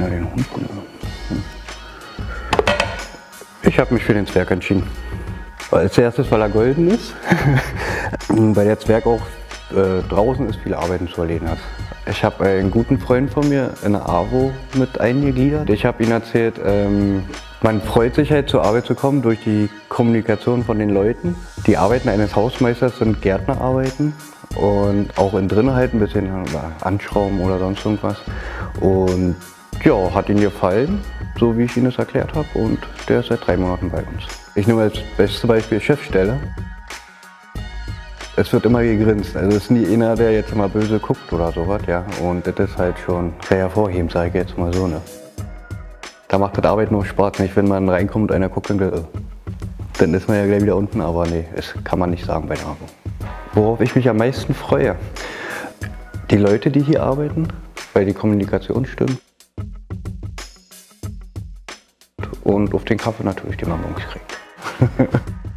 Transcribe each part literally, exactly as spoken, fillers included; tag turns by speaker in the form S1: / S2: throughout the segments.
S1: einer den Hund genommen. Ich habe mich für den Zwerg entschieden. Als erstes, weil er golden ist, weil der Zwerg auch äh, draußen ist, viele Arbeiten zu erledigen hat. Ich habe einen guten Freund von mir in der AWO mit eingegliedert. Ich habe ihm erzählt, ähm, man freut sich halt zur Arbeit zu kommen durch die Kommunikation von den Leuten. Die Arbeiten eines Hausmeisters sind Gärtnerarbeiten und auch in drinnen halt ein bisschen anschrauben oder sonst irgendwas. Und ja, hat ihm gefallen, so wie ich ihm das erklärt habe, und der ist seit drei Monaten bei uns. Ich nehme als bestes Beispiel Chefstelle. Es wird immer gegrinst, also es ist nie einer, der jetzt immer böse guckt oder sowas, ja. Und das ist halt schon sehr hervorhebend, sage ich jetzt mal so, ne. Da macht das Arbeit nur Spaß, nicht wenn man reinkommt und einer guckt und denkt, oh, dann ist man ja gleich wieder unten, aber nee, das kann man nicht sagen bei der AWO. Worauf ich mich am meisten freue, die Leute, die hier arbeiten, weil die Kommunikation stimmt. Und auf den Kaffee natürlich, den man morgens kriegt.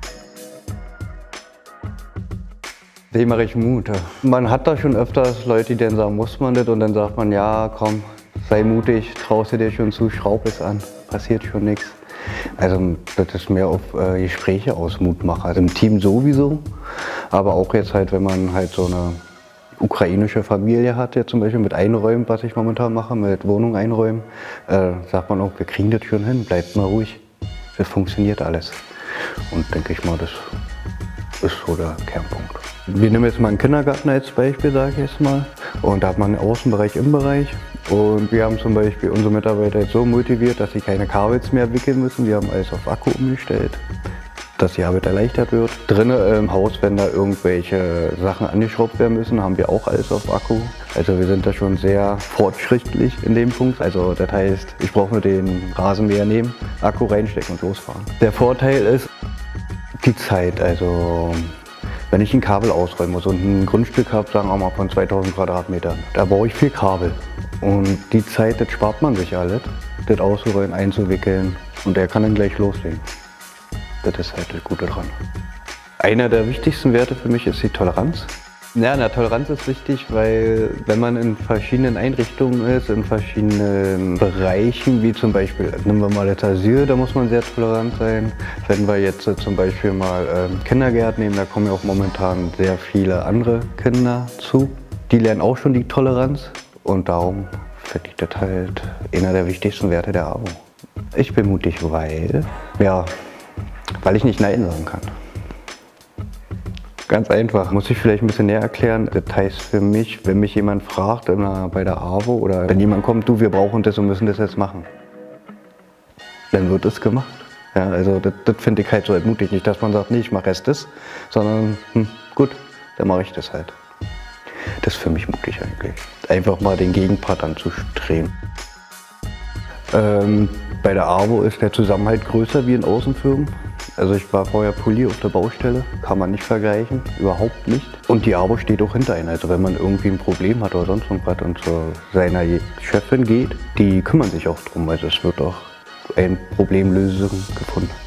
S1: Dem mache ich Mut. Man hat da schon öfters Leute, die dann sagen, muss man das? Und dann sagt man, ja, komm, sei mutig, traust du dir schon zu, schraub es an, passiert schon nichts. Also das ist mehr auf äh, Gespräche aus Mutmacher. Also im Team sowieso, aber auch jetzt halt, wenn man halt so eine ukrainische Familie hat, jetzt zum Beispiel mit Einräumen, was ich momentan mache, mit Wohnung einräumen, äh, sagt man auch, wir kriegen das schon hin, bleibt mal ruhig, das funktioniert alles. Und denke ich mal, das ist so der Kernpunkt. Wir nehmen jetzt mal einen Kindergarten als Beispiel, sage ich jetzt mal. Und da hat man einen Außenbereich, Innenbereich. Und wir haben zum Beispiel unsere Mitarbeiter jetzt so motiviert, dass sie keine Kabels mehr wickeln müssen. Wir haben alles auf Akku umgestellt, dass die Arbeit erleichtert wird. Drinnen im Haus, wenn da irgendwelche Sachen angeschraubt werden müssen, haben wir auch alles auf Akku. Also wir sind da schon sehr fortschrittlich in dem Punkt. Also das heißt, ich brauche nur den Rasenmäher nehmen, Akku reinstecken und losfahren. Der Vorteil ist die Zeit. Also wenn ich ein Kabel ausräumen muss und ein Grundstück habe, sagen wir mal von zweitausend Quadratmetern, da brauche ich viel Kabel. Und die Zeit, das spart man sich alles, das auszuräumen, einzuwickeln, und der kann dann gleich loslegen. Das ist halt das Gute dran. Einer der wichtigsten Werte für mich ist die Toleranz. Ja, na, Toleranz ist wichtig, weil wenn man in verschiedenen Einrichtungen ist, in verschiedenen Bereichen, wie zum Beispiel, nehmen wir mal das Asyl, da muss man sehr tolerant sein. Wenn wir jetzt zum Beispiel mal ähm, Kindergärten nehmen, da kommen ja auch momentan sehr viele andere Kinder zu. Die lernen auch schon die Toleranz, und darum finde ich das halt einer der wichtigsten Werte der AWO. Ich bin mutig, weil, ja, weil ich nicht Nein sagen kann. Ganz einfach. Muss ich vielleicht ein bisschen näher erklären. Das heißt für mich, wenn mich jemand fragt immer bei der AWO oder wenn jemand kommt, du, wir brauchen das und müssen das jetzt machen, dann wird es gemacht. Ja, also das, das finde ich halt so halt mutig. Nicht, dass man sagt, nee, ich mache erst das, sondern hm, gut, dann mache ich das halt. Das ist für mich mutig eigentlich. Einfach mal den Gegenpart anzustreben. Ähm, bei der AWO ist der Zusammenhalt größer wie in Außenfirmen. Also ich war vorher Polier auf der Baustelle, kann man nicht vergleichen, überhaupt nicht. Und die AWO steht auch hinter einem. Also wenn man irgendwie ein Problem hat oder sonst irgendwas und zu seiner Chefin geht, die kümmern sich auch drum. Also es wird auch eine Problemlösung gefunden.